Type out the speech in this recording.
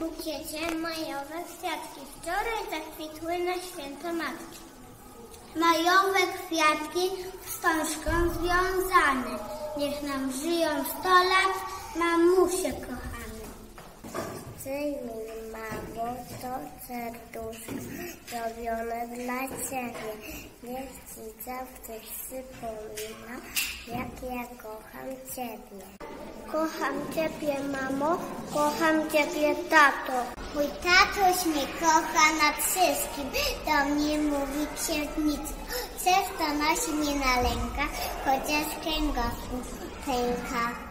bukiecie majowe kwiatki. Wczoraj zakwitły na święto matki. Majowe kwiatki wstążką związane. Niech nam żyją 100 lat, mamusie kochane. Przyjmij, mamo, to serduszko robione dla Ciebie. Niech Ci zawsze przypomina, jak ja kocham Ciebie. Kocham Ciebie, mamo, kocham Ciebie, tato. Mój tatuś mnie kocha nad wszystkim, do mnie mówi księżniczko. Często nosi mnie na rękach, chociaż kręgosłup pęka.